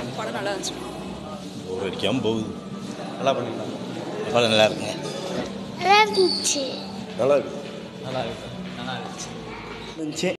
படம் நல்லா இருந்துச்சு. போர் அடிக்காமல் போகுது. நல்லா பண்ணிருக்காங்க. படம் நல்லா இருக்குங்க. நல்லா இருந்துச்சு. நல்லா இருக்கு. நல்லா இருக்கு. நல்லா இருந்துச்சு. இருந்துச்சு.